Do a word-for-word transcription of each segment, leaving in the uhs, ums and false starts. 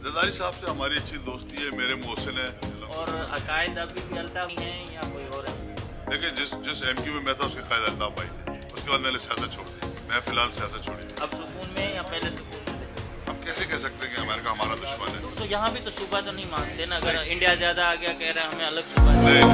जरदारी साहब से हमारी अच्छी दोस्ती है, मेरे मोहसिन है। और अकायद अभी भी अल्ताफ हैं या कोई और है? देखिए, जिस जिस एमक्यू में मैं था उसके कायद अल्ताफ भाई थे, उसके बाद मैंने सियासत छोड़ दी। मैं फिलहाल सियासत छोड़ी। अब सुकून में या पहले सुकून में थे? हम कैसे कह सकते हैं कि अमेरिका हमारा दुश्मन है? तो यहाँ भी तो सूबा तो नहीं मांगते ना, अगर इंडिया ज्यादा आ गया कह रहे हैं हमें अलग सूबा नहीं, नहीं।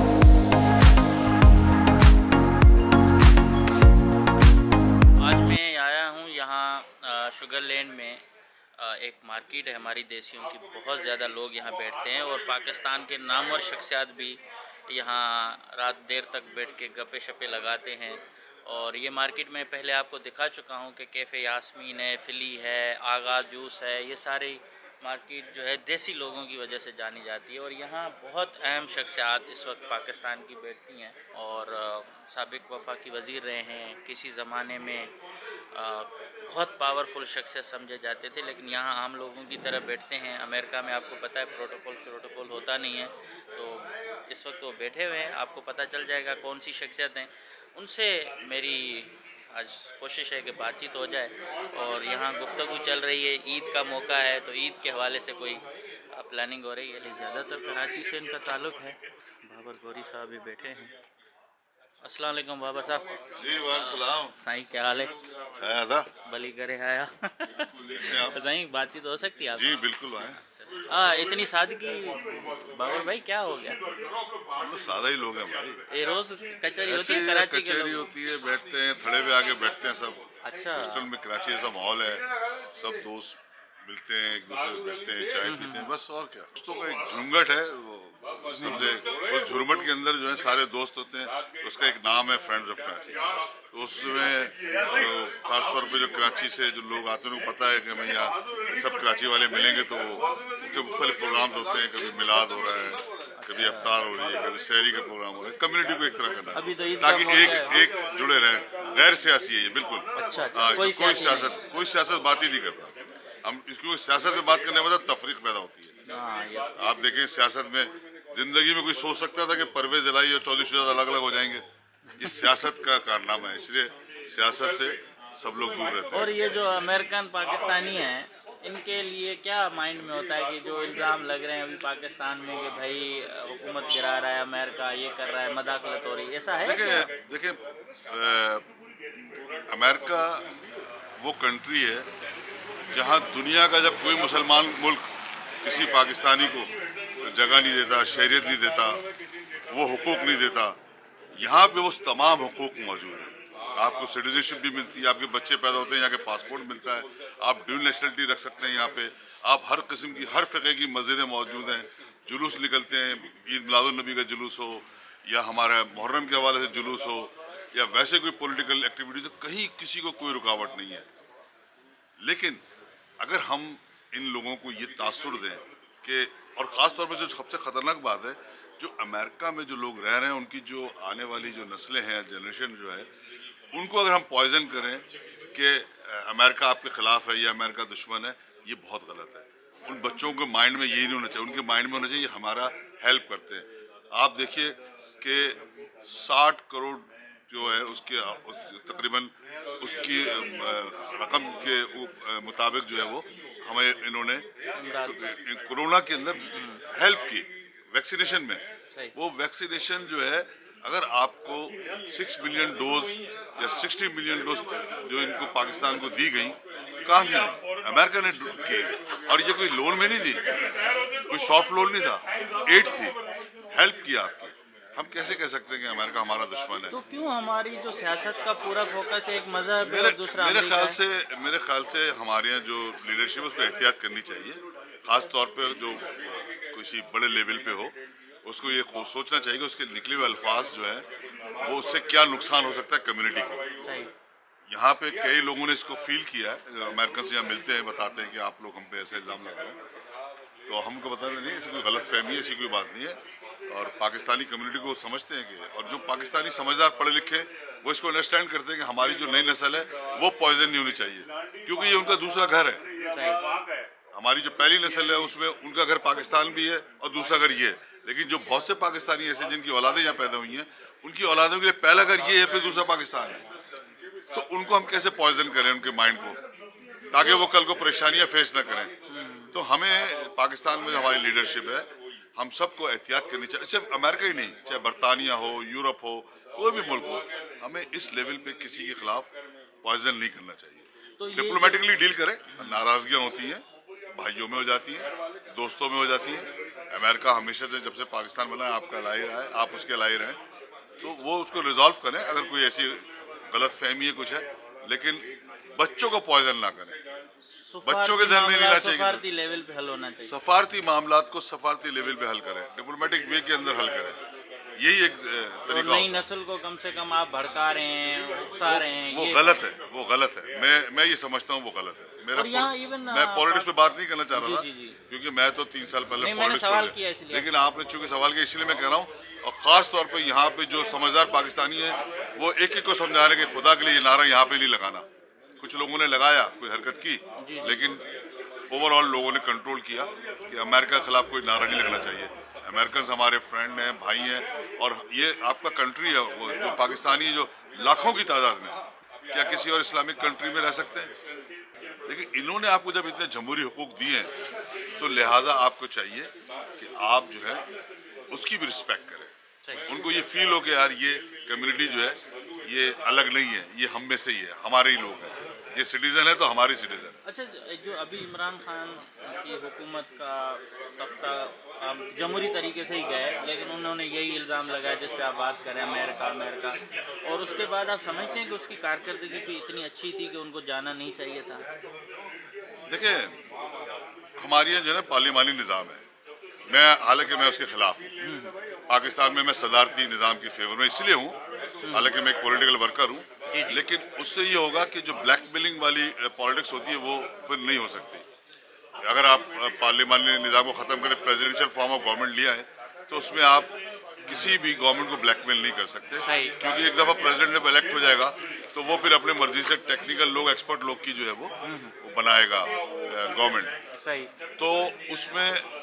आज मैं आया हूँ यहाँ शुगर लैंड में। एक मार्केट है हमारी देसियों की, बहुत ज़्यादा लोग यहाँ बैठते हैं और पाकिस्तान के नामवर शख्सियात भी यहाँ रात देर तक बैठ के गप्पे शप्पे लगाते हैं। और ये मार्केट में पहले आपको दिखा चुका हूँ कि कैफ़े यास्मीन है, फिली है, आगा जूस है, ये सारी मार्केट जो है देसी लोगों की वजह से जानी जाती है। और यहाँ बहुत अहम शख्सियात इस वक्त पाकिस्तान की बैठती हैं और साबिक वफाकी वज़ीर रहे हैं, किसी ज़माने में आ, बहुत पावरफुल शख्सियत समझे जाते थे, लेकिन यहाँ आम लोगों की तरह बैठते हैं। अमेरिका में आपको पता है प्रोटोकॉल प्रोटोकॉल होता नहीं है, तो इस वक्त वो बैठे हुए हैं। आपको पता चल जाएगा कौन सी शख्सियत हैं, उनसे मेरी आज कोशिश है कि बातचीत हो जाए। और यहाँ गुफ्तगू चल रही है, ईद का मौका है तो ईद के हवाले से कोई प्लानिंग हो रही है। ज़्यादातर कराची से इनका ताल्लुक़ है। बाबर गौरी साहब भी बैठे हैं। अस्सलाम वालेकुम बाबर साहब। जी वालेकुम। साईं क्या हाल है? आया था बली करे आया। साईं बातचीत हो सकती है आप? जी बिल्कुल आए। हाँ, इतनी सादगी बाबर भाई, क्या हो गया? तो सादा ही लोग हैं भाई। ये रोज कचहरी होती है ऐसे कराची के कचहरी लोग? होती है, बैठते हैं, थड़े पे आके बैठते हैं सब। अच्छा। हॉस्टल में कराची जैसा माहौल है, सब दोस्त मिलते हैं, एक दूसरे से बैठते हैं, चाय पीते हैं, बस और क्या। दोस्तों का एक झुंगट है, वो समझे, उस झुरमट के अंदर जो है सारे दोस्त होते हैं, उसका एक नाम है फ्रेंड्स ऑफ कराची। तो उसमें तो खासतौर पे जो कराची से जो लोग आते हैं उनको पता है कि हमें यहाँ सब कराची वाले मिलेंगे, तो उनके मुख्तलिफ प्रोग्राम्स होते हैं। कभी मिलाद हो रहा है, कभी अफ्तार हो रही है, कभी शहरी का प्रोग्राम हो रहा है। कम्युनिटी को एक तरह करना अभी तो ईद का ताकि मौका एक है। एक जुड़े रहें। गैर सियासी है ये बिल्कुल। अच्छा, अच्छा, हाँ, कोई कोई सियासी सियासत कोई सियासत बात ही नहीं करता। हम इसको सियासत में बात करने के बाद तफरीक पैदा होती है। हाँ, ये आप देखें, सियासत में जिंदगी में कोई सोच सकता था कि परवेज इलाही और चौधरी शुजात अलग अलग हो जाएंगे? ये सियासत का कारनामा है, इसलिए सियासत से सब लोग दूर रहते हैं। और ये जो अमेरिकन पाकिस्तानी हैं, इनके लिए क्या माइंड में होता है कि जो इल्ज़ाम लग रहे हैं अभी पाकिस्तान में कि भाई हुकूमत गिरा रहा है अमेरिका, ये कर रहा है, मदाखलत हो रही है, ऐसा है? देखिए देखिए अमेरिका वो कंट्री है जहाँ दुनिया का जब कोई मुसलमान मुल्क किसी पाकिस्तानी को जगह नहीं देता, शहरियत नहीं देता, वो हुकूक नहीं देता, यहाँ पे वो तमाम हुकूक मौजूद हैं। आपको सिटीजनशिप भी मिलती है, आपके बच्चे पैदा होते हैं, यहाँ के पासपोर्ट मिलता है, आप ड्यूल नेशनलिटी रख सकते हैं यहाँ पे। आप हर किस्म की हर फ़िक़े की मस्जिदें मौजूद हैं, जुलूस निकलते हैं, ईद मिलादुन्नबी का जुलूस हो या हमारा मुहर्रम के हवाले से जुलूस हो या वैसे कोई पॉलिटिकल एक्टिविटीज, तो कहीं किसी को कोई रुकावट नहीं है। लेकिन अगर हम इन लोगों को ये तासुर दें कि, और ख़ास तौर पर जो सबसे ख़तरनाक बात है, जो अमेरिका में जो लोग रह रहे हैं उनकी जो आने वाली जो नस्लें हैं, जनरेशन जो है, उनको अगर हम पॉइजन करें कि अमेरिका आपके ख़िलाफ़ है या अमेरिका दुश्मन है, ये बहुत गलत है। उन बच्चों के माइंड में यही नहीं होना चाहिए, उनके माइंड में होना चाहिए हमारा हेल्प करते हैं। आप देखिए कि साठ करोड़ जो है उसके उस, तकरीबन उसकी रकम के मुताबिक जो है वो हमें इन्होंने कोरोना के अंदर हेल्प की वैक्सीनेशन में। वो वैक्सीनेशन जो है, अगर आपको सिक्स मिलियन डोज या सिक्सटी मिलियन डोज जो इनको पाकिस्तान को दी गई, कहाँ मिली? अमेरिका ने की, और ये कोई लोन में नहीं दी, कोई सॉफ्ट लोन नहीं था, एड थी, हेल्प किया आपकी। हम कैसे कह सकते हैं कि अमेरिका हमारा दुश्मन है? तो क्यों हमारी जो सियासत का पूरा फोकस एक मजहब है और दूसरा मेरे ख्याल है? से मेरे ख्याल से हमारे यहाँ जो लीडरशिप है उसको एहतियात करनी चाहिए। खास तौर पे जो किसी बड़े लेवल पे हो, उसको ये सोचना चाहिए कि उसके निकले हुए अल्फाज जो है वो उससे क्या नुकसान हो सकता है कम्युनिटी को। यहाँ पे कई लोगों ने इसको फील किया है, अमेरिकन से यहाँ मिलते हैं, बताते हैं कि आप लोग हम पे ऐसे इल्ज़ाम लगा रहे हैं, तो हमको बताते नहीं, ऐसी कोई गलत फहमी है, ऐसी कोई बात नहीं है। और पाकिस्तानी कम्युनिटी को समझते हैं कि, और जो पाकिस्तानी समझदार पढ़े लिखे वो इसको अंडरस्टैंड करते हैं कि हमारी जो नई नस्ल है वो पॉइजन नहीं होनी चाहिए, क्योंकि ये उनका दूसरा घर है। हमारी जो पहली नस्ल है उसमें उनका घर पाकिस्तान भी है और दूसरा घर ये है, लेकिन जो बहुत से पाकिस्तानी ऐसे जिनकी औलादें यहाँ पैदा हुई हैं, उनकी औलादों के लिए पहला घर ये है, फिर दूसरा पाकिस्तान है। तो उनको हम कैसे पॉइजन करें उनके माइंड को, ताकि वो कल को परेशानियां फेस ना करें। तो हमें पाकिस्तान में हमारी लीडरशिप है, हम सबको एहतियात करनी चाहिए। सिर्फ अमेरिका ही नहीं, चाहे बरतानिया हो, यूरोप हो, कोई भी मुल्क हो, हमें इस लेवल पे किसी के खिलाफ पॉइजन नहीं करना चाहिए। तो डिप्लोमेटिकली डील करें, नाराजगियां होती हैं, भाइयों में हो जाती हैं, दोस्तों में हो जाती हैं। अमेरिका हमेशा से जब से पाकिस्तान बना है आपका लाई रहा है, आप उसके लाई रहें, तो वो उसको रिजॉल्व करें अगर कोई ऐसी गलत फहमी है कुछ है, लेकिन बच्चों को पॉइजन ना करें। बच्चों के जहन में नहीं चाहिए, सफारती लेवल पे हल होना चाहिए। सफारती मामलात को सफारती लेवल पे हल करें, डिप्लोमेटिक वे के अंदर हल करें, यही एक तरीका। तो नई नस्ल को कम से कम आप भड़का रहे हैं, उकसा रहे हैं, वो ये गलत है, वो गलत है। मैं मैं ये समझता हूँ वो गलत है। मेरा मैं पॉलिटिक्स पे बात नहीं करना चाह रहा था, क्योंकि मैं तो तीन साल पहले पॉलिटिक्स छोड़, लेकिन आपने चूंकि सवाल किया इसलिए मैं कह रहा हूँ। और खास तौर पे यहाँ पे जो समझदार पाकिस्तानी है वो एक एक को समझा रहे कि खुदा के लिए ये नारा यहाँ पे नहीं लगाना। कुछ लोगों ने लगाया, कोई हरकत की, लेकिन ओवरऑल लोगों ने कंट्रोल किया कि अमेरिका के खिलाफ कोई नारा नहीं लगना चाहिए। अमेरिकन हमारे फ्रेंड हैं, भाई हैं, और ये आपका कंट्री है। वो जो पाकिस्तानी जो लाखों की तादाद में, क्या किसी और इस्लामिक कंट्री में रह सकते हैं? लेकिन इन्होंने आपको जब इतने जमहूरी हुकूक दिए हैं, तो लिहाजा आपको चाहिए कि आप जो है उसकी भी रिस्पेक्ट करें। उनको ये फील हो कि यार ये कम्युनिटी जो है ये अलग नहीं है, ये हम में से ही है, हमारे ही लोग हैं, ये सिटीजन है तो हमारी सिटीजन। अच्छा, जो अभी इमरान खान की हुकूमत का तख्ता जमहूरी तरीके से ही गए, लेकिन उन्होंने यही इल्ज़ाम लगाया जिस पे आप बात करें, अमेरिका अमेरिका और उसके बाद आप समझते हैं कि उसकी कारकर्दगी भी इतनी अच्छी थी कि उनको जाना नहीं चाहिए था? देखिए, हमारे यहाँ जो है ना पार्लिमानी निज़ाम है, मैं हालांकि मैं उसके खिलाफ हूँ। पाकिस्तान में मैं सदारती निज़ाम की फेवर में इसलिए हूँ, हालांकि मैं एक पॉलिटिकल वर्कर हूँ, लेकिन उससे ये होगा कि जो ब्लैकमेलिंग वाली पॉलिटिक्स होती है वो फिर नहीं हो सकती। अगर आप पार्लिमानी निज़ाम को ख़त्म करें, प्रेसिडेंशियल फॉर्म ऑफ गवर्नमेंट लिया है, तो उसमें आप किसी भी गवर्नमेंट को ब्लैकमेल नहीं कर सकते, क्योंकि एक दफ़ा प्रेसिडेंट जब इलेक्ट हो जाएगा तो वो फिर अपने मर्जी से टेक्निकल लोग, एक्सपर्ट लोग की जो है वो, वो बनाएगा गवर्नमेंट। तो उसमें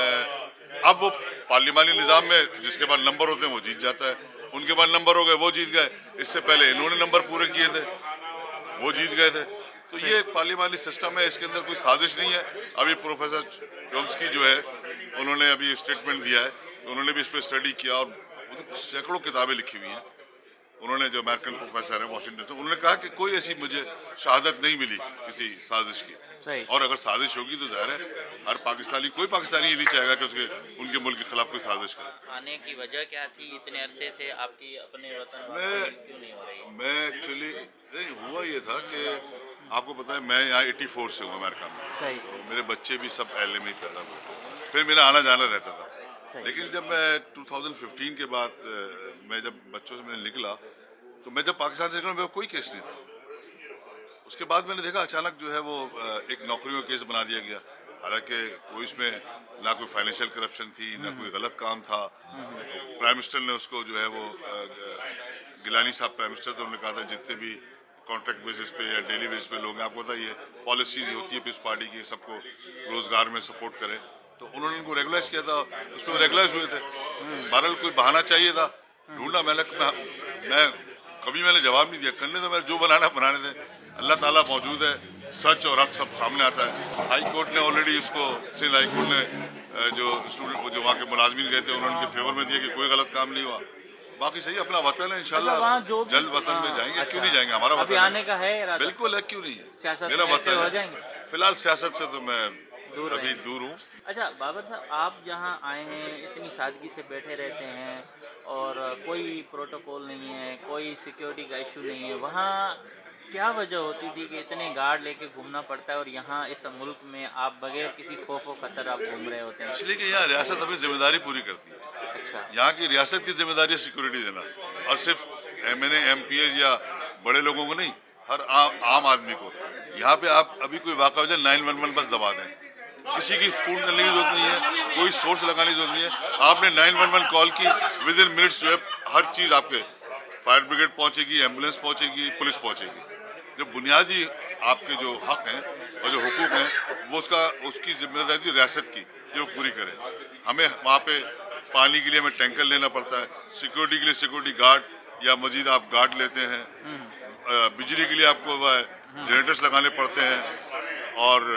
अब वो पार्लिमानी निज़ाम में जिसके बाद नंबर होते हैं वो जीत जाता है, उनके बाद नंबर हो गए वो जीत गए, इससे पहले इन्होंने नंबर पूरे किए थे वो जीत गए थे। तो ये पार्लिमानी सिस्टम है, इसके अंदर कोई साजिश नहीं है। अभी प्रोफेसर चोम्स्की जो है उन्होंने अभी स्टेटमेंट दिया है, उन्होंने भी इस पर स्टडी किया और सैकड़ों किताबें लिखी हुई हैं। उन्होंने, जो अमेरिकन प्रोफेसर है वॉशिंगटन से, उन्होंने कहा कि कोई ऐसी मुझे शहादत नहीं मिली किसी साजिश की, और अगर साजिश होगी तो जाहिर है हर पाकिस्तानी, कोई पाकिस्तानी ये नहीं चाहेगा कि उसके उनके मुल्क के खिलाफ कोई साजिश करे। आने की वजह क्या थी इतने अरसे से आपकी अपने वतन में? क्यों नहीं हो रही? मैं एक्चुअली हुआ ये था कि आपको पता है मैं यहाँ एटी फोर से हूँ अमेरिका में, तो मेरे बच्चे भी सब एल में ही पैदा हुए थे, फिर मेरा आना जाना रहता था। लेकिन जब मैं टू थाउजेंड फिफ्टीन के बाद मैं जब बच्चों से मैंने निकला, तो मैं जब पाकिस्तान से निकला मेरा कोई केस नहीं था। उसके बाद मैंने देखा अचानक जो है वो एक नौकरियों का केस बना दिया गया, हालांकि कोई इसमें ना कोई फाइनेंशियल करप्शन थी, ना कोई गलत काम था। प्राइम मिनिस्टर ने उसको जो है वो, गिलानी साहब प्राइम मिनिस्टर थे, उन्होंने कहा था जितने भी कॉन्ट्रैक्ट बेसिस पे या डेली बेसिस पे लोग हैं, आपको पता है ये पॉलिसी होती है पीस पार्टी की, सबको रोजगार में सपोर्ट करें, तो उन्होंने उनको रेगुलाइज किया था, उसमें रेगुलाइज हुए थे। बहरहाल कोई बहाना चाहिए था, ढूंढा मैंने, मैं कभी मैंने जवाब नहीं दिया, करने तो मैं जो बनाना बनाने थे, अल्लाह ताला मौजूद है, सच और हक सब सामने आता है। हाई कोर्ट ने ऑलरेडी उसको, सिंध हाई कोर्ट ने जो स्टूडेंट जो वहाँ के मुलाजमीन गए थे उन्होंने उनके फेवर में दिया कि कोई गलत काम नहीं हुआ। बाकी सही अपना वतन है, इंशाल्लाह जल्द वतन में जाएंगे। क्यों नहीं जाएंगे, हमारा वतन आने का है, बिल्कुल है, क्यों नहीं है, मेरा वतन है। फिलहाल सियासत से तो मैं अभी दूर हूँ। अच्छा बाबर साहब, आप जहाँ आए हैं इतनी सादगी से बैठे रहते हैं और कोई प्रोटोकॉल नहीं है, कोई सिक्योरिटी का इशू नहीं है, वहाँ क्या वजह होती थी कि इतने गार्ड लेके घूमना पड़ता है और यहाँ इस मुल्क में आप बगैर किसी खौफ व खतर आप घूम रहे होते हैं? इसलिए कि यहाँ रियासत अपनी जिम्मेदारी पूरी करती है। अच्छा, यहाँ की रियासत की जिम्मेदारी है सिक्योरिटी देना, और सिर्फ M N A M P S या बड़े लोगों को नहीं, हर आम, आम आदमी को। यहाँ पे आप अभी कोई वाक़ा हो जाए नाइन वन वन बस दबा दें, किसी की फोन करने की जरूरत नहीं है, कोई सोर्स लगाने की जरूरत नहीं है। आपने नाइन वन वन कॉल की, विद इन मिनट्स जो है हर चीज़ आपके, फायर ब्रिगेड पहुँचेगी, एम्बुलेंस पहुँचेगी, पुलिस पहुँचेगी। जो बुनियादी आपके जो हक हैं और जो हुकूक हैं वो उसका उसकी जिम्मेदारी रियासत की जो पूरी करे। हमें वहाँ पे पानी के लिए हमें टैंकर लेना पड़ता है, सिक्योरिटी के लिए सिक्योरिटी गार्ड या मजीद आप गार्ड लेते हैं, बिजली के लिए आपको जनरेटर्स लगाने पड़ते हैं, और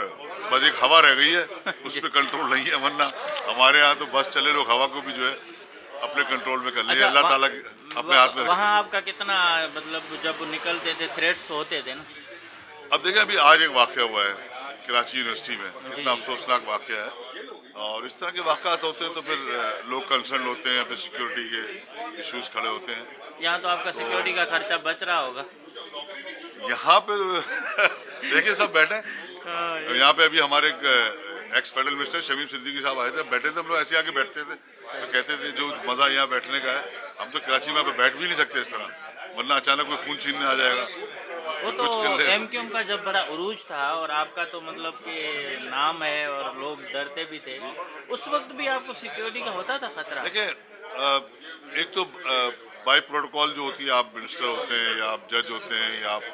बस एक हवा रह गई है, उस पर कंट्रोल नहीं है, वरना हमारे यहाँ तो बस चले लोग हवा को भी जो है अपने कंट्रोल में कर लिया। अल्लाह ताला अपने हाथ में। वहाँ आपका कितना मतलब जब निकलते थे थ्रेट्स होते थे ना? अब देखिए, अभी आज एक वाक़या हुआ है कराची यूनिवर्सिटी में, कितना अफसोसनाक वाक़या है। और इस तरह के वाक़ात होते हैं तो फिर लोग कंसर्न होते हैं, फिर सिक्योरिटी के इश्यूज खड़े होते हैं। यहाँ तो आपका सिक्योरिटी का खर्चा बच रहा होगा। यहाँ पे देखिए सब बैठे यहाँ पे। अभी हमारे एक ex federal minister Shamim Siddiqui साहब आए थे, बैठे थे हम लोग, ऐसे आके बैठते थे तो कहते थे जो मज़ा यहाँ बैठने का है, हम तो कराची में बैठ भी नहीं सकते इस तरह, वरना अचानक कोई खून छीनने आ जाएगा। वो तो एमक्यूएम का जब बड़ा उरूज था और आपका तो मतलब कि नाम है और लोग डरते भी थे, उस वक्त भी आपको सिक्योरिटी का होता था खतरा? देखिए, एक तो बाय प्रोटोकॉल जो होती है, आप मिनिस्टर होते हैं या आप जज होते हैं या आप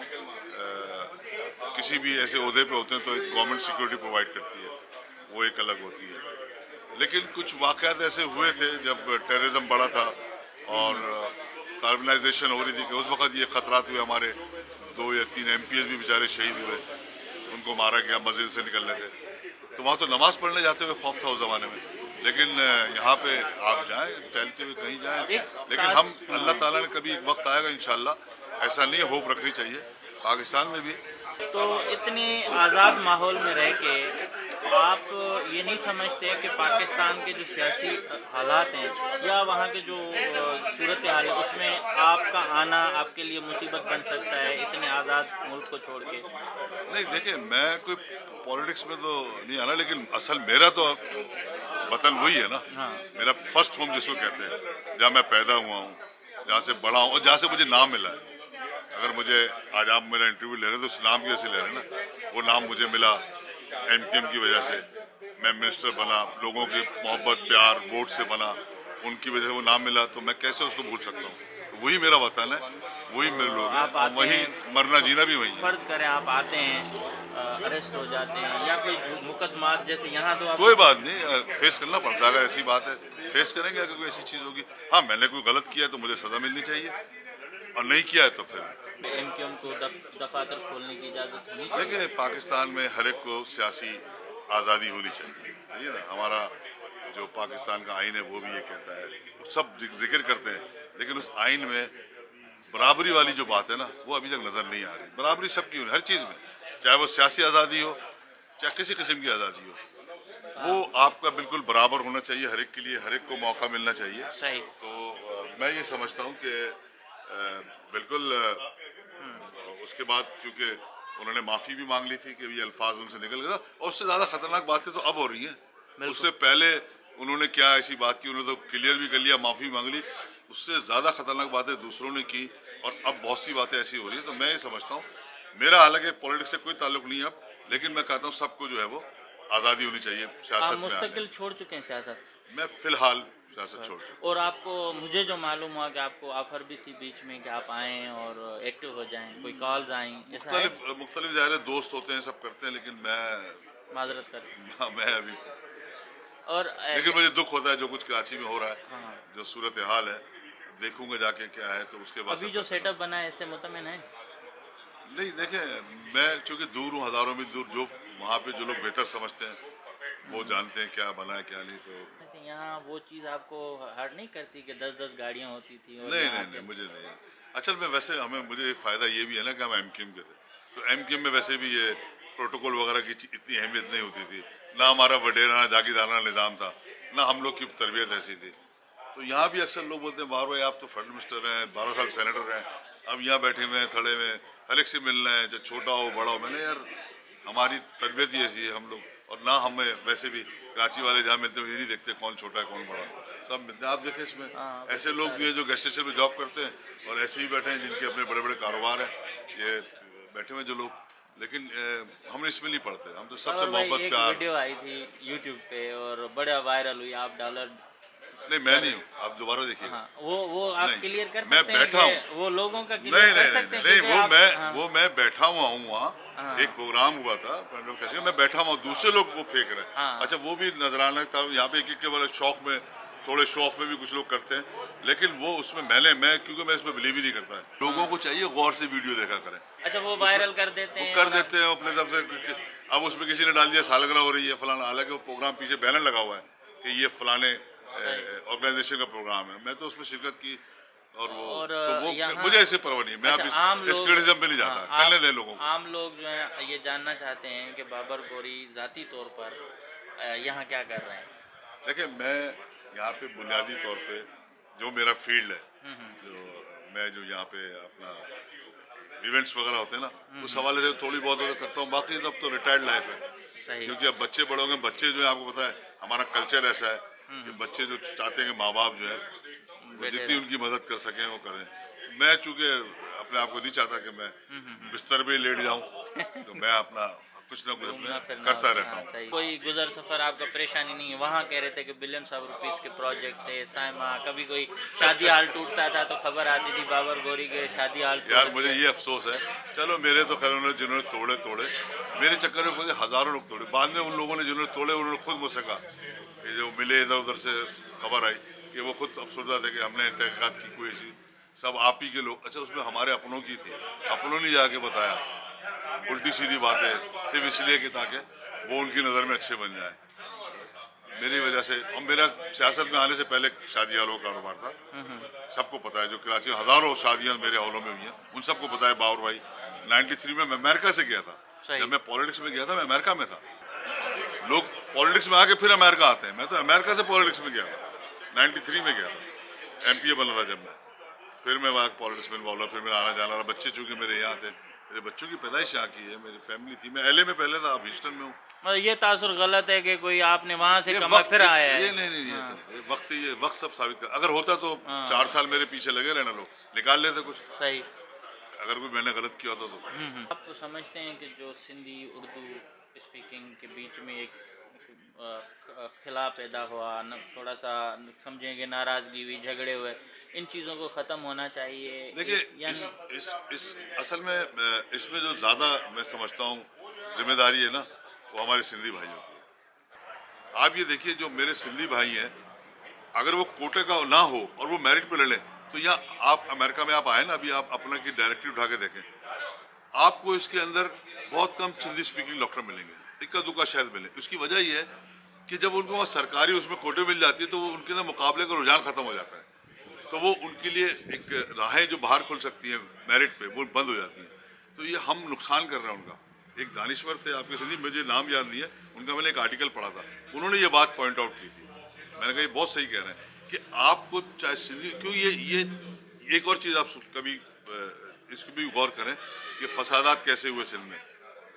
आ, किसी भी ऐसे ओहदे पे होते हैं तो एक गवर्नमेंट सिक्योरिटी प्रोवाइड करती है, वो एक अलग होती है। लेकिन कुछ वाक़यात ऐसे हुए थे जब टेररिज्म बढ़ा था और कार्बनाइजेशन हो रही थी कि उस वक्त ये खतरात हुए, हमारे दो या तीन एम पी एस भी बेचारे शहीद हुए, उनको मारा गया, मस्जिद से निकलने थे, तो वहाँ तो नमाज पढ़ने जाते हुए खौफ था उस ज़माने में। लेकिन यहाँ पे आप जाएं, टहलते हुए कहीं जाएं, लेकिन हम अल्लाह ताला ने कभी एक वक्त आएगा इंशाल्लाह, ऐसा नहीं है, होप रखनी चाहिए पाकिस्तान में भी। तो इतनी आज़ाद माहौल में रह के आप ये नहीं समझते कि पाकिस्तान के जो सियासी हालात हैं या वहाँ के जो सूरत हाल है उसमें आपका आना आपके लिए मुसीबत बन सकता है इतने आज़ाद मुल्क को छोड़ के? नहीं, देखिए, मैं कोई पॉलिटिक्स में तो नहीं आना, लेकिन असल मेरा तो वतन वही है ना। हाँ। मेरा फर्स्ट होम जिसको कहते हैं, जहाँ मैं पैदा हुआ हूँ, जहाँ से बड़ा हूँ और जहाँ से मुझे नाम मिला है। अगर मुझे आज आप मेरा इंटरव्यू ले रहे हैं तो उस नाम की वजह से ले रहे हैं ना, वो नाम मुझे मिला एमकेएम की वजह से, मैं मिनिस्टर बना, लोगों की मोहब्बत प्यार वोट से बना, उनकी वजह से वो नाम मिला, तो मैं कैसे उसको भूल सकता हूँ? तो वही मेरा वतन है, वही मेरे लोग हैं, वही मरना जीना भी वही है। फर्ज करें आप आते हैं, अरेस्ट हो जाते हैं या कोई मुकदमा जैसे यहाँ, तो कोई बात नहीं, फेस करना पड़ता है, अगर ऐसी बात है फेस करेंगे। अगर कोई ऐसी चीज़ होगी, हाँ मैंने कोई गलत किया तो मुझे सज़ा मिलनी चाहिए, और नहीं किया है तो फिर एमक्यूएम को दफातर खोलने की इजाज़त होनी चाहिए। देखिए, पाकिस्तान में हर एक को सियासी आज़ादी होनी चाहिए, सही है ना। हमारा जो पाकिस्तान का आइन है वो भी ये कहता है, सब जिक्र करते हैं, लेकिन उस आइन में बराबरी वाली जो बात है ना, वो अभी तक नज़र नहीं आ रही। बराबरी सबकी हर चीज़ में, चाहे वो सियासी आज़ादी हो चाहे किसी किस्म की आज़ादी हो, वो आपका बिल्कुल बराबर होना चाहिए, हर एक के लिए हर एक को मौका मिलना चाहिए। सही। तो आ, मैं ये समझता हूँ कि बिल्कुल उसके बाद, क्योंकि उन्होंने माफ़ी भी मांग ली थी कि ये अल्फाज उनसे निकल गया, और उससे ज़्यादा खतरनाक बातें तो अब हो रही हैं। उससे पहले उन्होंने क्या ऐसी बात की, उन्होंने तो क्लियर भी कर लिया, माफ़ी मांग ली, उससे ज़्यादा खतरनाक बातें दूसरों ने की, और अब बहुत सी बातें ऐसी हो रही है। तो मैं ये समझता हूँ, मेरा हालांकि पॉलिटिक्स से कोई ताल्लुक नहीं है अब, लेकिन मैं कहता हूँ सबको जो है वो आज़ादी होनी चाहिए सियासत में। मुस्तकिल छोड़ चुके हैं सियासत? मैं फिलहाल सियासत छोड़ चुका। और आपको, मुझे जो मालूम हुआ कि आपको ऑफर भी थी बीच में कि आप आएँ और एक्टिव हो जाएं, कोई कॉल्स आई? मुख्तलिफ मुख्तलिफ ज़ाहिर दोस्त होते हैं, सब करते हैं, लेकिन मैं माजरत कर मैं अभी और लेकिन मुझे दुख होता है जो कुछ कराची में हो रहा है। हाँ। जो सूरत हाल है, देखूंगा जाके क्या है, तो उसके बाद अभी जो सेटअप बना है इससे मुतमिन है? नहीं, देखें, मैं चूंकि दूर हूँ, हजारों मील दूर, जो वहाँ पे जो लोग बेहतर समझते हैं वो जानते हैं क्या बना है क्या नहीं। तो यहाँ वो चीज़ आपको हर्ट नहीं करती कि दस दस गाड़ियाँ होती थी? और नहीं नहीं नहीं, मुझे नहीं। असल में वैसे हमें मुझे फ़ायदा ये भी है ना कि हम एमक्यूएम के थे, तो एमक्यूएम में वैसे भी ये प्रोटोकॉल वगैरह की इतनी अहमियत नहीं होती थी, ना हमारा वडेरा ना जागीरदाराना निज़ाम था, ना हम लोग की तरबियत ऐसी थी। तो यहाँ भी अक्सर लोग बोलते हैं, बार बार आप तो फेडरल मिनिस्टर हैं, बारह साल सेनेटर हैं, अब यहाँ बैठे हुए हैं थड़े में, हर एक से मिलना है, जो छोटा हो बड़ा हो। मैंने यार, हमारी तरबियत ही ऐसी है हम लोग, और ना हमें वैसे भी कराची वाले जहाँ मिलते हैं ये नहीं देखते कौन छोटा है कौन बड़ा, सब मिलते हैं। आप देखें इसमें ऐसे लोग भी हैं जो गेस्ट स्टेशन में जॉब करते हैं, और ऐसे ही बैठे हैं जिनके अपने बड़े बड़े कारोबार हैं, ये बैठे हुए जो लोग, लेकिन हम इसमें नहीं पढ़ते, हम तो सबसे मोहब्बत प्यार। वीडियो आई थी यूट्यूब पे और बड़ा वायरल हुई, आप डॉलर नहीं, मैं नहीं हूँ, आप दोबारा देखिए। हाँ, वो वो आप क्लियर कर सकते मैं बैठा हूँ, वो लोगों का नहीं नहीं नहीं, नहीं, नहीं वो आप, मैं हाँ। वो मैं बैठा हुआ हूँ वहाँ। हाँ। एक प्रोग्राम हुआ था, मैं बैठा हुआ, दूसरे लोग वो फेंक रहे हैं। हाँ। अच्छा, वो भी नजर आना था यहाँ पे, एक एक के वाले शौक में, थोड़े शो ऑफ में भी कुछ लोग करते हैं, लेकिन वो उसमें मैंने मैं क्योंकि मैं इसमें बिलीव ही नहीं करता है। लोगों को चाहिए गौर से वीडियो देखा करें। अच्छा, वो वायरल कर देते हैं, कर देते हैं अपने तरफ से, अब उसमें किसी ने डाल दिया सालगिरह हो रही है फलाना, हालांकि वो प्रोग्राम पीछे बैनर लगा हुआ है कि ये फलाने ऑर्गेनाइजेशन का प्रोग्राम है। मैं तो उसमें शिरकत की और वो और तो वो मुझे ऐसे परवाह नहीं है, मैं अच्छा, अब इस क्रिटिसिज्म पे नहीं जाता। हाँ, करने दें लोगों को। आम लोग जो है ये जानना चाहते हैं कि बाबर गोरी जाती तौर पर यहाँ क्या कर रहे हैं। देखिए, मैं यहाँ पे बुनियादी तौर पे जो मेरा फील्ड है, जो मैं जो यहाँ पे अपना इवेंट्स वगैरह होते हैं ना, उस हवाले से थोड़ी बहुत करता हूँ। बाकी तब तो रिटायर्ड लाइफ है, क्योंकि अब बच्चे बड़े होंगे। बच्चे जो है आपको पता है हमारा कल्चर ऐसा है कि बच्चे जो चाहते हैं कि माँ बाप जो है वो जितनी उनकी मदद कर सकें वो करें। मैं चूंकि अपने आप को नहीं चाहता कि मैं बिस्तर पे लेट जाऊं, तो मैं अपना कुछ ना कुछ अपने करता रहता हूँ। कोई गुजर सफर आपका परेशानी नहीं है? वहाँ कह रहे थे कि बिलियंस ऑफ रुपीस के प्रोजेक्ट थे, साइमा, कभी कोई शादी हाल टूटता था तो खबर आती थी बाबर गोरी के शादी हाल। यार मुझे ये अफसोस है, चलो मेरे तो खैर उन्होंने जिन्होंने तोड़े तोड़े, मेरे चक्कर में खुद हजारों लोग तोड़े। बाद में उन लोगों ने जिन्होंने तोड़े उन्होंने खुद मुझसे कहा कि जो मिले इधर उधर से खबर आई कि वो खुद अफसरदा थे कि हमने तहकीकात की, कोई ऐसी सब आप ही के लोग। अच्छा, उसमें हमारे अपनों की थी, अपनों ने जाके बताया उल्टी सीधी बातें सिर्फ इसलिए कि ताकि वो उनकी नज़र में अच्छे बन जाए मेरी वजह से। और मेरा सियासत में आने से पहले शादी हालों का कारोबार था, सबको पता है। जो कराची में हजारों शादियां मेरे हॉलों में हुई हैं उन सबको पता है। बाबर भाई तिरानवे में मैं अमेरिका से गया था, जब मैं पॉलिटिक्स में गया था मैं अमेरिका में था। लोग पॉलिटिक्स में आके फिर अमेरिका आते हैं, मैं तो अमेरिका से पॉलिटिक्स में गया था, तिरानवे में गया था, एमपीए बना था जब मैं, फिर मैं वहाँ पॉलिटिक्स में इन्वॉल्व हुआ। फिर मेरा आना जाना रहा। बच्चे चूंकि मेरे यहाँ थे, मेरे बच्चों की पैदाइश यहाँ की है, मेरी फैमिली थी। मैं एलए में पहले था, अब ह्यूस्टन में हूँ। ये तासुर गलत है कि कोई आपने वहाँ से कमा फिर आया है। ये नहीं नहीं ये, हाँ। ये वक्त ये वक्त सब साबित कर। अगर होता तो हाँ। चार साल मेरे पीछे लगे रहना, लोग निकाल लेते कुछ। सही, अगर कोई मैंने गलत किया होता तो। आप तो समझते हैं कि जो सिंधी उर्दू स्पीकिंग के बीच में एक खिला पैदा हुआ, न थोड़ा सा समझेंगे नाराजगी हुई, झगड़े हुए, इन चीज़ों को ख़त्म होना चाहिए। देखिए, इस, इस इस असल में इसमें जो ज़्यादा मैं समझता हूँ जिम्मेदारी है ना, वो हमारे सिंधी भाइयों की। आप ये देखिए, जो मेरे सिंधी भाई हैं, अगर वो कोटे का ना हो और वो मेरिट पे लड़े, तो यहाँ आप अमेरिका में आप आए ना, अभी आप अपना की डायरेक्टरी उठा के देखें, आपको इसके अंदर बहुत कम सिंधी स्पीकिंग डॉक्टर मिलेंगे, इक्का दुक्का शायद मिले। उसकी वजह यह है कि जब उनको वहाँ सरकारी उसमें कोटे मिल जाती है तो वो उनके अंदर मुकाबले का रुझान खत्म हो जाता है, तो वो उनके लिए एक राहें जो बाहर खुल सकती हैं मेरिट पे, वो बंद हो जाती हैं। तो ये हम नुकसान कर रहे हैं उनका। एक दानिश्वर थे आपके सिंधी, मुझे नाम याद नहीं है उनका, मैंने एक आर्टिकल पढ़ा था, उन्होंने ये बात पॉइंट आउट की थी। मैंने कहा ये बहुत सही कह रहे हैं कि आपको चाहे सिंधी, क्यों ये ये एक और चीज़ आप कभी इसको भी गौर करें कि फसादात कैसे हुए सिंध में,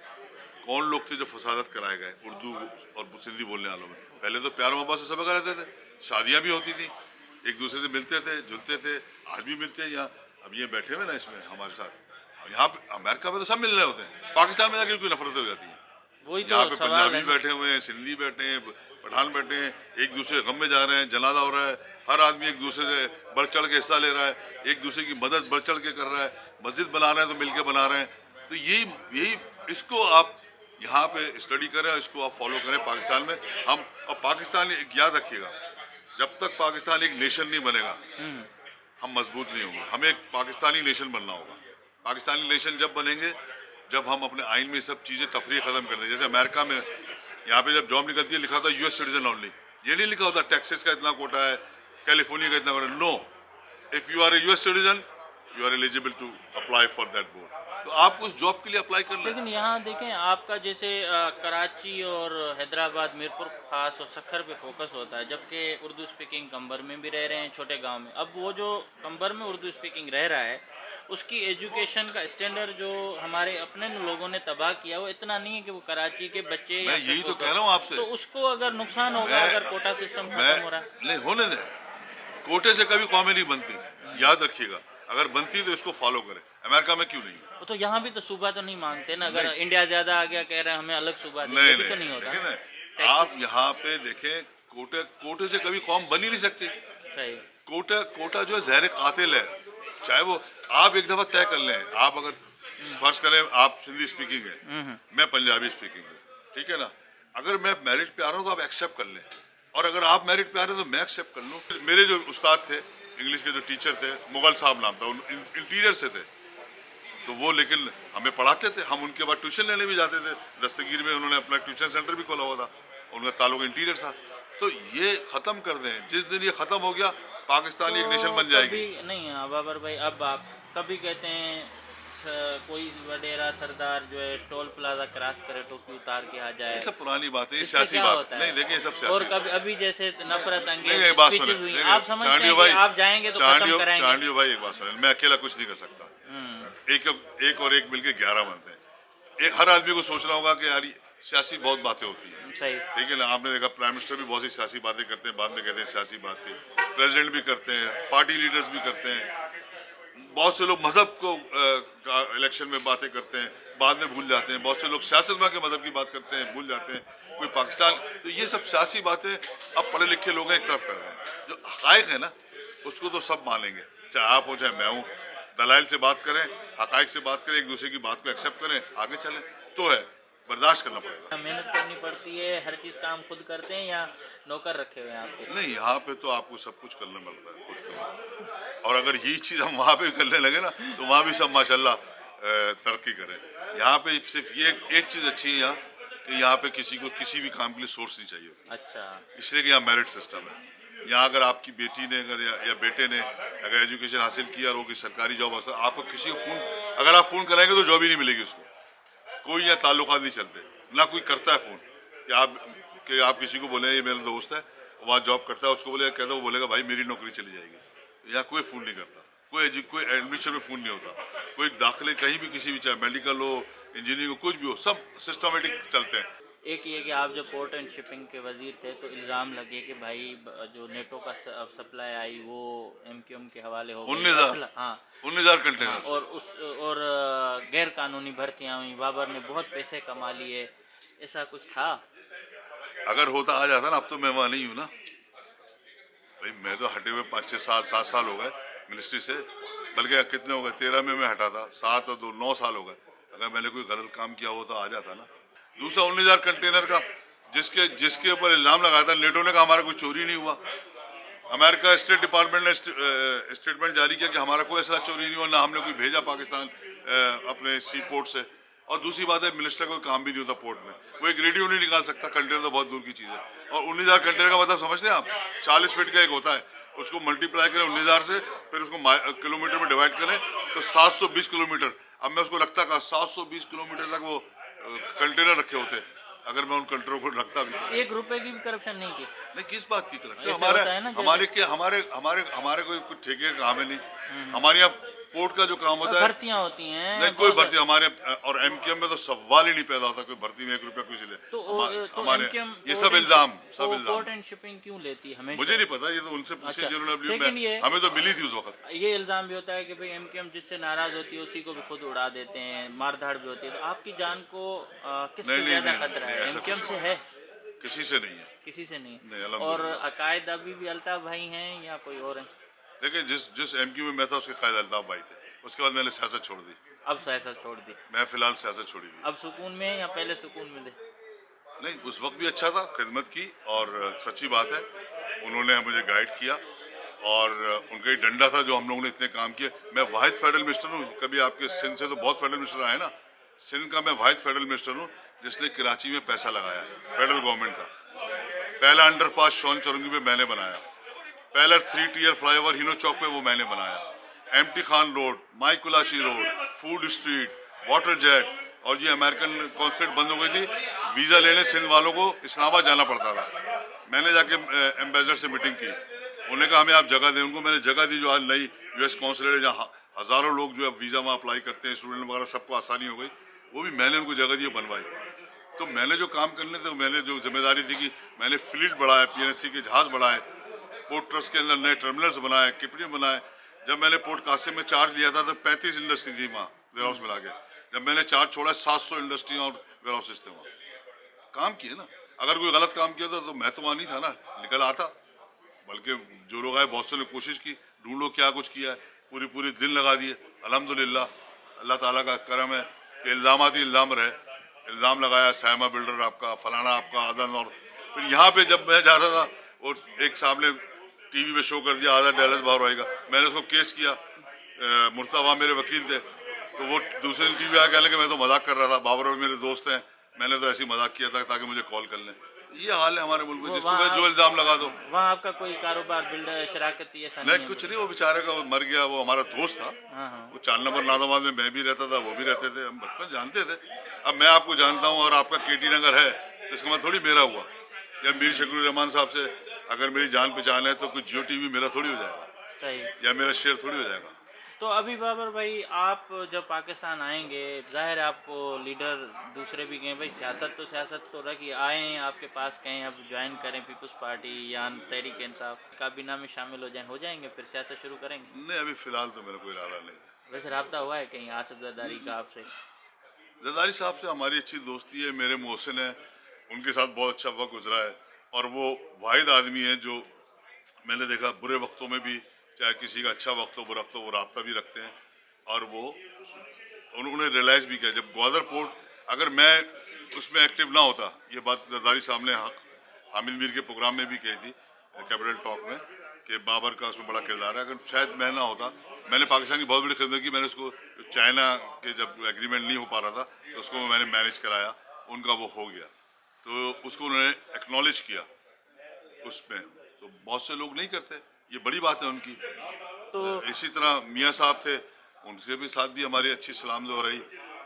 कौन लोग थे जो फसादात कराए गए उर्दू और सिंधी बोलने वालों में। पहले तो प्यार मोहब्बत से सब रहते थे, शादियां भी होती थी, एक दूसरे से मिलते थे जुलते थे, आज भी मिलते हैं। यहाँ अब ये बैठे हुए ना इसमें हमारे साथ, यहाँ पे अमेरिका में तो सब मिल रहे होते हैं, पाकिस्तान में जाकर कोई नफरत हो जाती है। यहाँ पे पंजाबी बैठे हुए हैं, सिंधी बैठे हैं, पठान बैठे हैं, एक दूसरे गम में जा रहे हैं, जनाजा हो रहा है, हर आदमी एक दूसरे से बढ़ चढ़ के हिस्सा ले रहा है, एक दूसरे की मदद बढ़ चढ़ के कर रहा है, मस्जिद बना रहे हैं तो मिलके बना रहे हैं। तो यही यही इसको आप यहाँ पे स्टडी करें, इसको आप फॉलो करें पाकिस्तान में। हम और पाकिस्तान एक याद रखिएगा, जब तक पाकिस्तान एक नेशन नहीं बनेगा हम मजबूत नहीं होंगे। हमें एक पाकिस्तानी नेशन बनना होगा। पाकिस्तानी नेशन जब बनेंगे जब हम अपने आइन में सब चीज़ें तफरीक ख़त्म कर दें। जैसे अमेरिका में यहाँ पे जब जॉब निकलती है लिखा होता है यूएस सिटीजन ओनली, ये नहीं लिखा होता टेक्सास का इतना कोटा है, कैलिफोर्निया का इतना quota. No, if you are a US citizen you are eligible to apply for that board, तो आप उस जॉब के लिए अप्लाई कर लें। लेकिन यहाँ देखें आपका जैसे आ, कराची और हैदराबाद, मीरपुर खास और सखर पे फोकस होता है, जबकि उर्दू स्पीकिंग कंबर में भी रह रहे हैं छोटे गांव में। अब वो जो कंबर में उर्दू स्पीकिंग रह रहा है उसकी एजुकेशन का स्टैंडर्ड जो हमारे अपने लोगों ने तबाह किया वो इतना नहीं है कि वो कराची के बच्चे, मैं यही तो कह रहा हूँ आपसे, तो उसको अगर नुकसान होगा अगर कोटा सिस्टम खत्म हो रहा है। नहीं होने दें, कोटे से कभी कौमें नहीं बनती, याद रखिएगा। अगर बनती तो इसको फॉलो करें। अमेरिका में क्यों नहीं? तो यहाँ भी तो सूबा तो नहीं मांगते ना, अगर इंडिया ज्यादा आ गया कह रहे हैं हमें अलग सूबा दे, नहीं, भी नहीं, तो नहीं होता ना। आप यहाँ पे देखें, कोटे कोटे से कभी कौम बन ही नहीं सकती। सही, कोटा कोटा जो है जहर कातिल है। चाहे वो आप एक दफा तय कर लें, आप अगर फर्ज करें आप सिंधी स्पीकिंग है, मैं पंजाबी स्पीकिंग है, ठीक है ना, अगर मैं मेरिट पे आ रहा हूँ तो आप एक्सेप्ट कर लें, और अगर आप मेरिट पे आ रहे हैं तो मैं एक्सेप्ट कर लूँ। मेरे जो उस्ताद थे इंग्लिश के, जो टीचर थे, मुगल साहब नाम था, इंटीरियर से थे, तो वो लेकिन हमें पढ़ाते थे, हम उनके बाद ट्यूशन लेने भी जाते थे। दस्तगीर में उन्होंने अपना ट्यूशन सेंटर भी खोला हुआ था, उनका ताल्लुक इंटीरियर था। तो ये खत्म कर दें, जिस दिन ये खत्म हो गया पाकिस्तान तो एक नेशन बन जाएगी। नहीं बाबर भाई, अब आप कभी कहते हैं कोई वडेरा सरदार जो है टोल प्लाजा क्रॉस करे टोपी उतार के आ जाए, ये सब पुरानी बात है, ये सियासी बात नहीं। देखिए ये सब सियासी। और कभी अभी जैसे नफरत अंगेज बात स्पीचेस सुने, हुई, आप समझते हैं कि आप जाएंगे तो खत्म कराएंगे? चांडियो भाई एक बात सुने, मैं अकेला कुछ नहीं कर सकता। एक एक और एक मिलके ग्यारह बनते हैं। एक हर आदमी को सोचना होगा कि यार सियासी बहुत बातें होती हैं, ठीक है ना। आपने देखा प्राइम मिनिस्टर भी बहुत सी सियासी बातें करते हैं, बाद में कहते हैं सियासी बातें, प्रेसिडेंट भी करते हैं, पार्टी लीडर्स भी करते हैं, बहुत से लोग मजहब को इलेक्शन में बातें करते हैं, बाद में भूल जाते हैं, बहुत से लोग सियासत में के मजहब की बात करते हैं, भूल जाते हैं, कोई पाकिस्तान। तो ये सब सियासी बातें अब पढ़े लिखे लोग एक तरफ कर रहे हैं। जो हकायक है ना उसको तो सब मानेंगे, चाहे आप हो चाहे मैं हूँ। दलाइल से बात करें, हकायक से बात करें, एक दूसरे की बात को एक्सेप्ट करें, आगे चलें, तो है बर्दाश्त करना पड़ेगा। मेहनत करनी पड़ती है, हर चीज काम खुद करते हैं या नौकर रखे हुए हैं आपके? नहीं, यहाँ पे तो आपको सब कुछ करना पड़ता है खुद करना। और अगर यही चीज हम वहाँ पे करने लगे ना तो वहाँ भी सब माशाल्लाह तरक्की करें। यहाँ पे सिर्फ ये एक चीज अच्छी है यहाँ कि यहाँ पे किसी को किसी भी काम के लिए सोर्स नहीं चाहिए। अच्छा, इसलिए कि यहाँ मेरिट सिस्टम है। यहाँ अगर आपकी बेटी ने अगर या, या बेटे ने अगर एजुकेशन हासिल किया और वो किसी सरकारी जॉब हासिल, आपको किसी को फोन अगर आप फोन कराएंगे तो जॉब ही नहीं मिलेगी उसको। कोई यहाँ ताल्लुकात नहीं चलते, ना कोई करता है फोन कि आप कि आप किसी को बोले ये मेरा दोस्त है वहाँ जॉब करता है, उसको बोले कहता वो बोलेगा भाई मेरी नौकरी चली जाएगी। यहाँ कोई फोन नहीं करता, कोई कोई एडमिशन में फोन नहीं होता, कोई दाखिले कहीं भी किसी भी चाहे मेडिकल हो इंजीनियरिंग हो कुछ भी हो, सब सिस्टमेटिक चलते हैं। एक ये कि आप जब पोर्ट एंड शिपिंग के वजीर थे तो इल्ज़ाम लगे कि भाई जो नेटो का सप्लाई आई वो एमक्यूएम के हवाले हो उन्नीस हजार हाँ उन्नीस हजार कंटेनर और उस और गैर कानूनी भर्तियां हुई, बाबर ने बहुत पैसे कमा लिए, ऐसा कुछ था? अगर होता आ जाता ना, अब तो मैं वहाँ नहीं हूँ ना भाई, मैं तो हटे हुए पाँच छः सात सात साल हो गए मिनिस्ट्री से, बल्कि कितने हो गए, तेरह में मैं हटा था, सात और दो नौ साल हो गए। अगर मैंने कोई गलत काम किया हो तो आ जाता ना। दूसरा उन्नीस हजार कंटेनर का जिसके जिसके ऊपर इल्जाम लगाया था, नेटो ने कहा हमारा कोई चोरी नहीं हुआ। अमेरिका स्टेट डिपार्टमेंट ने स्टेटमेंट जारी किया कि हमारा कोई ऐसा चोरी नहीं हुआ, ना हमने कोई भेजा पाकिस्तान अपने सी पोर्ट से। और दूसरी बात है मिनिस्टर को काम भी नहीं होता पोर्ट में, वो एक रेडियो नहीं निकाल सकता, कंटेनर तो बहुत दूर की चीज़ है। और उन्नीस हजार कंटेनर का मतलब समझते हैं आप, चालीस फीट का एक होता है, उसको मल्टीप्लाई करें उन्नीस हजार से, फिर उसको किलोमीटर में डिवाइड करें तो सात सौ बीस किलोमीटर। अब मैं उसको रखता का सात सौ बीस किलोमीटर तक वो कंटेनर रखे होते, अगर मैं उन कंटेनरों को रखता भी तो। एक रुपए की भी करप्शन नहीं की? नहीं, किस बात की करप्शन? हमारे हमारे क्या हमारे हमारे हमारे कोई ठेके का काम है नहीं। हमारे यहाँ पोर्ट का जो काम होता है, भर्तियां होती हैं, नहीं कोई भर्ती हमारे और एमक्यूएम में तो सवाल ही नहीं पैदा होता कोई भर्ती में एक रुपया कुछ ले। तो, तो हमारे ये सब इल्जाम सब इल्जाम पोर्ट एंड शिपिंग क्यों लेती है? मुझे नहीं पता, ये तो उनसे पूछे जिन्होंने, हमें तो मिली थी उस वक्त। ये इल्जाम भी होता है कि भाई एमक्यूएम जिससे नाराज होती है उसी को भी खुद उड़ा देते हैं, मारधाड़ भी होती है। तो आपकी जान को किससे ज्यादा खतरा है, एमक्यूएम से है? किसी से नहीं है, किसी से नहीं। और अकायद अभी भी अल्ताफ भाई हैं या कोई और है? देखिए जिस जिस एमक्यू में मैं था उसके कायद अल्ताफ भाई थे, उसके बाद मैंने सियासत छोड़ दी। अब सियासत छोड़ दी? मैं फिलहाल सियासत छोड़ी हुई। अब सुकून में या पहले सुकून में थे? नहीं, उस वक्त भी अच्छा था, खिदमत की, और सच्ची बात है उन्होंने मुझे गाइड किया और उनका ही डंडा था जो हम लोगों ने इतने काम किए। मैं वाहिद फेडरल मिनिस्टर हूँ, कभी आपके सिंध से तो बहुत फेडरल मिनिस्टर आए ना, सिंध का मैं वाहिद फेडरल मिनिस्टर हूँ जिसने कराची में पैसा लगाया फेडरल गवर्नमेंट का। पहला अंडरपास शॉन चौरंगी पे मैंने बनाया, पहला थ्री टीयर फ्लाईओवर हिनो चौक पे वो मैंने बनाया, M T Khan road, Mai Kolachi road, food street, water jet. और ये अमेरिकन कॉन्सुलेट बंद हो गई थी, वीजा लेने सिंध वालों को इस्लामाबाद जाना पड़ता था। मैंने जाके एम्बेसडर से मीटिंग की, उन्होंने कहा हमें आप जगह दें, उनको मैंने जगह दी जो आज नई यूएस कॉन्सुलेट है जहाँ हजारों लोग जो है वीजा वहाँ अप्लाई करते हैं, स्टूडेंट वगैरह सबको आसानी हो गई, वो भी मैंने उनको जगह दी बनवाई। तो मैंने जो काम करने थे, मैंने जो जिम्मेदारी थी कि मैंने फ्लीट बढ़ाया, पीएनएससी के जहाज बढ़ाए, पोर्ट ट्रस्ट के अंदर नए टर्मिनल्स बनाए, किपनियाँ बनाए। जब मैंने पोर्ट कासिम में चार्ज लिया था तो पैंतीस इंडस्ट्री थी वहाँ वेयर हाउस मिला के, जब मैंने चार्ज छोड़ा सात सौ इंडस्ट्री और वेयर हाउसेज थे वहाँ। काम किए ना, अगर कोई गलत काम किया था तो मैं तो वहाँ नहीं था ना, निकल आता। बल्कि जो लोग आए बहुत से लोग कोशिश की, ढूंढो क्या कुछ किया है, पूरी पूरी दिन लगा दिए। अल्हम्दुलिल्लाह अल्लाह ताला का करम है कि इल्ज़ाम ही इल्ज़ाम रहे, इल्ज़ाम लगाया सैमा बिल्डर आपका, फलाना आपका, आदन। और फिर यहाँ पे जब मैं जाता था और एक साहब ने टीवी पे शो कर दिया आधा डैलस बाहर आएगा, मैंने उसको केस किया, मुर्तवा मेरे वकील थे, तो वो दूसरे दिन टीवी आके कहने कि मैं तो मजाक कर रहा था, बाबर और मेरे दोस्त हैं, मैंने तो ऐसे ही मजाक किया था ताकि मुझे कॉल कर लें। ये हाल है हमारे मुल्क में, जिसको मैं जो इल्जाम लगा दो। वहाँ आपका कोई कारोबार बिल्डर शराकती ऐसा नहीं, कुछ नहीं, वो बेचारे का वो मर गया, वो हमारा दोस्त था। वो चार नंबर नादाबाद में मैं भी रहता था, वो भी रहते थे, हम बचपन जानते थे। अब मैं आपको जानता हूँ और आपका केटी नगर है, तो इसका मतलब थोड़ी मेरा हुआ। या मीर शकील रहमान साहब से अगर मेरी जान पहचान है तो कुछ जियो टीवी मेरा थोड़ी हो जाएगा या मेरा शेयर थोड़ी हो जाएगा। तो अभी बाबर भाई, आप जब पाकिस्तान आएंगे, जाहिर है आपको लीडर दूसरे भी कहें भाई सियासत तो सियासत तो रखी, आए आपके पास कहें अब ज्वाइन करें पीपल्स पार्टी या तहरीक इंसाफ, काबीना में शामिल हो जाएं, हो जाएंगे फिर सियासत शुरू करेंगे? नहीं, अभी फिलहाल तो मेरा कोई इरादा नहीं है। वैसे रब्ता हुआ है कहीं आसिफ जरदारी का आपसे? जरदारी साहब से हमारी अच्छी दोस्ती है, मेरे मोहसिन है, उनके साथ बहुत अच्छा वक्त गुजरा है और वो वाहिद आदमी है जो मैंने देखा बुरे वक्तों में भी, चाहे किसी का अच्छा वक्त हो बुरा वक्त हो, वो राब्ता भी रखते हैं। और वो उन्होंने रियलाइज भी किया, जब ग्वादर पोर्ट अगर मैं उसमें एक्टिव ना होता, ये बात जरदारी साहब ने हामिद मीर के प्रोग्राम में भी कही थी कैपिटल टॉक में कि बाबर का उसमें बड़ा किरदार है, अगर शायद मैं ना होता। मैंने पाकिस्तान की बहुत बड़ी खिदमत की, मैंने उसको चाइना के जब एग्रीमेंट नहीं हो पा रहा था तो उसको मैंने मैनेज कराया, उनका वो हो गया, तो उसको उन्होंने एक्नॉलेज किया उसमें, तो बहुत से लोग नहीं करते, ये बड़ी बात है उनकी। तो इसी तरह मियाँ साहब थे, उनसे भी साथ भी हमारी अच्छी सलाम हो रही,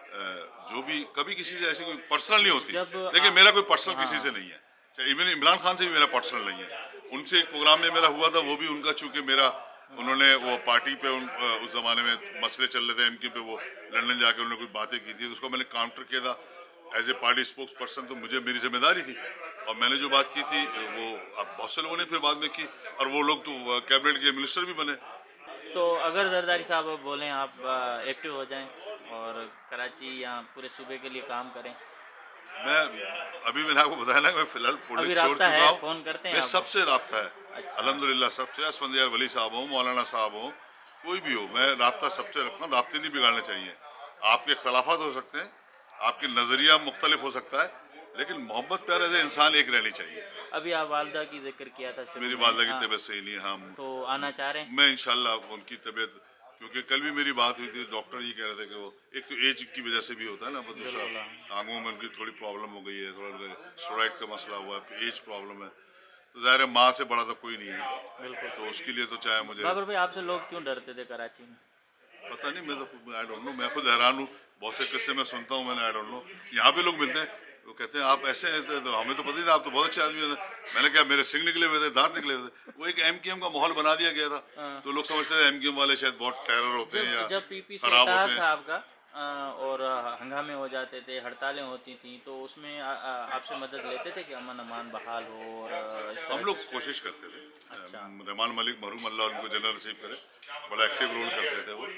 जो भी कभी किसी से ऐसी कोई पर्सनल नहीं होती, लेकिन मेरा कोई पर्सनल किसी से नहीं है, इवन इमरान खान से भी मेरा पर्सनल नहीं है। उनसे एक प्रोग्राम में मेरा हुआ था, वो भी उनका चूंकि मेरा उन्होंने वो पार्टी पे उन, उस जमाने में मसले चल रहे थे एमक्यू पे, वो लंदन जाके उन्होंने कुछ बातें की थी, तो उसको मैंने काउंटर किया था as a party spokesperson, तो मुझे मेरी जिम्मेदारी थी और मैंने जो बात की थी वो अब बहुत से लोगों ने फिर बाद में की और वो लोग तो कैबिनेट के मिनिस्टर भी बने। तो अगर जरदारी साहब बोलें आप एक्टिव हो जाएं और कराची या पूरे सूबे के लिए काम करें? मैं अभी मैंने आपको बताया ना, मैं फिलहाल पॉलिटिक्स छोड़ चुका हूँ, फोन करते हैं, मैं सबसे राब्ता है। अच्छा। अल्हम्दुलिल्लाह सबसे, असफंदियार वली साहब हो, मौलाना साहब हो, कोई भी हो, मैं राब्ता सबसे रखता हूँ। राब्ते नहीं बिगाड़ने चाहिए। आपके इख्तलाफात हो सकते हैं, आपके नजरिया मुख्तलिफ हो सकता है, लेकिन मोहब्बत प्यार ऐसे इंसान एक रहनी चाहिए। अभी आप वालदा की जिक्र किया था, मेरी वालदा की तबीयत सही नहीं है। हाँ, तो आना चाह रहे हैं? मैं इंशाल्लाह उनकी तबीयत, क्योंकि कल भी मेरी बात हुई थी, डॉक्टर ये कह रहे थे कि वो एक तो एज की वजह से भी होता है ना, दूसरा आंखों में उनकी थोड़ी प्रॉब्लम हो गई है, थोड़ा स्टेरॉइड का मसला हुआ है, एज प्रॉब्लम है, तो ज़ाहिर है माँ से बड़ा तो कोई नहीं है। बिल्कुल। तो उसके लिए तो चाहे मुझे बाबर भाई, आपसे लोग क्यों डरते थे कराची में? पता नहीं, मैं तो आई डोंट नो, मैं खुद हैरान हूँ, बहुत से किस्से मैं सुनता हूँ, मैंने आई डोंट नो। यहाँ पे लोग मिलते हैं, वो कहते हैं आप ऐसे हैं, तो हमें तो पता ही था आप तो बहुत अच्छे आदमी थे। मैंने क्या, मेरे सिंह निकले हुए थे, दांत निकले हुए थे, वो एक एमक्यूएम का माहौल बना दिया गया था, तो लोग समझते थे एमक्यूएम वाले शायद बहुत टेरर होते हैं या जब पीपी से खराब होते हैं आपका और हंगामे हो जाते थे, हड़तालें होती थी, तो उसमें आपसे मदद लेते थे कि अमन अमान बहाल हो? और हम लोग कोशिश करते थे। अच्छा। रहमान मलिक मरहूम अल्लाह उनको जनरल रिसीव करे, बड़ा एक्टिव रोल करते थे वो।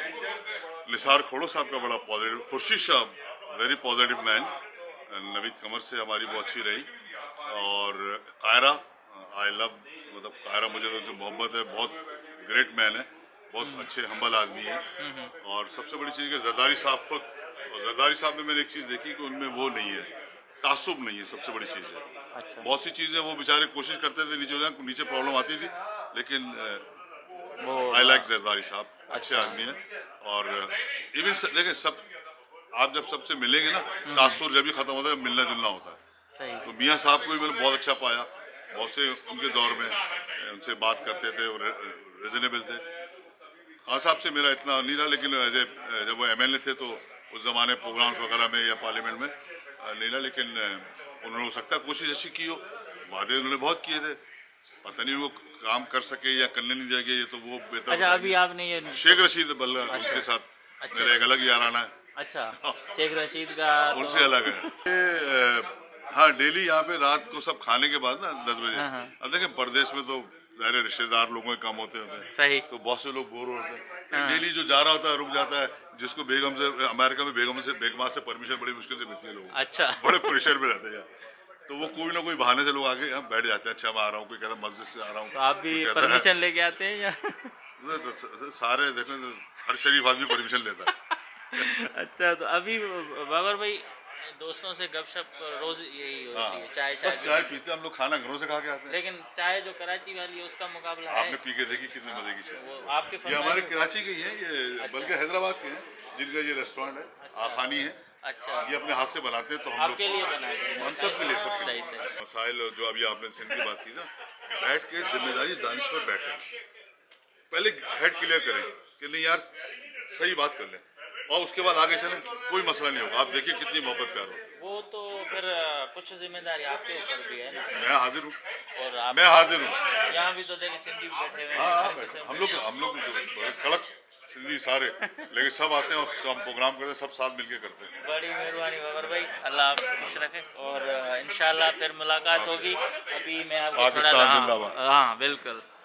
निसार खोड़ो साहब का बड़ा positive, Khurshid Shah very positive man, Naveed Qamar से हमारी बहुत अच्छी रही, और कायरा आई लव, मतलब कायरा मुझे तो जो मोहब्बत है, बहुत ग्रेट मैन है, बहुत अच्छे हम्बल आदमी है। और सबसे बड़ी चीज़ है जरदारी साहब खुद, और जरदारी साहब में मैंने एक चीज़ देखी कि उनमें वो नहीं है, तासुब नहीं है, सबसे बड़ी चीज़ है। अच्छा। बहुत सी चीज़ें वो बेचारे कोशिश करते थे नीचे हो जाए, नीचे प्रॉब्लम आती थी, लेकिन आई लाइक जरदारी साहब, अच्छे आदमी है। और इवन देखिए, सब आप जब सबसे मिलेंगे ना, तासुर जब भी खत्म होता है, मिलना जुलना होता है। तो मियाँ साहब को भी मैंने बहुत अच्छा पाया, बहुत से उनके दौर में उनसे बात करते थे और रिजनेबल थे। हाँ साहब से मेरा इतना नहीं रहा, लेकिन एज ए जब वो एम एल ए थे तो उस जमाने प्रोग्राम्स वगैरह में या पार्लियामेंट में नहीं रहा, लेकिन उन्होंने हो सकता है कोशिश अच्छी की हो, वादे उन्होंने बहुत किए थे, पता नहीं वो काम कर सके या करने नहीं दिया गया, ये तो वो बेहतर। अच्छा, अभी आपने ये शेख रशीद बल्ला, उनके साथ अच्छा। मेरा एक अलग याराना है। अच्छा, शेख रशीद का उनसे तो... अलग है। हाँ, डेली यहाँ पे रात को सब खाने के बाद ना दस बजे, अब देखें परदेश में तो ज़ाहिर रिश्तेदार लोगों के कम होते होते हैं, सही, तो बहुत से लोग बोर होते हैं। डेली जो जा रहा होता है रुक जाता है, जिसको बेगम से, अमेरिका में बेगम से बेगमा से परमिशन बड़ी मुश्किल से मिलती है लोगों को। अच्छा। बड़े प्रेशर में रहते हैं, तो वो कोई ना कोई बहाने से लोग आके यहाँ बैठ जाते हैं। अच्छा मैं आ रहा हूँ, कोई कहता है मस्जिद से आ रहा हूँ, तो आप भी परमिशन लेके आते हैं या? सारे देखें, हर शरीफ आदमी परमिशन लेता है। अच्छा, तो अभी बाबर भाई दोस्तों से गपशप रोज यही होती हाँ, है, चाय बस चाय चाय पीते हैं हम लोग, खाना घरों से खा के आते हैं। लेकिन चाय जो कराची वाली है उसका मुकाबला है। आपने पी के देखी कितनी मजे की चाय। वो आपके ये हमारे फरमाइश- कराची के ही हैं ये, बल्कि हैदराबाद के हैं, जिनका ये रेस्टोरेंट है आखानी है। अच्छा, ये अपने हाथ से बनाते हैं, तो हम लोग आपके लिए बनाए गए हैं। हम सबके लिए सबके सही लिए सही। मसाइल जो अभी आपने सिंध की बात की ना, बैठ के जिम्मेदारी दानिश्वर बैठे, पहले हेड क्लियर करें कि नहीं यार सही बात कर लें, और उसके बाद आगे चलें, कोई मसला नहीं होगा। आप देखिए कितनी मोहब्बत प्यार हो। वो तो फिर अ, कुछ जिम्मेदारी आपके ऊपर भी है ना। मैं हाजिर हूँ, और आप मैं हाजिर हूँ। यहाँ भी तो देखिए सिंधी भी बैठे हुए हैं। हाँ हाँ हर बैठे। किस्म हम के- लोग हम लोग बड़े कड़क सिंधी सारे, लेकिन सब आते हैं और हम प्रोग्राम करते हैं, सब साथ मिलके करते हैं। बड़ी मेहरबानी बाबर भाई, अल्लाह आपको खुश रखे, और अ, इंशाल्लाह फिर मुलाकात होगी। अभी मैं आपको थोड़ा पाकिस्तान हाँ, जिंदाबाद। हाँ बिल्कुल।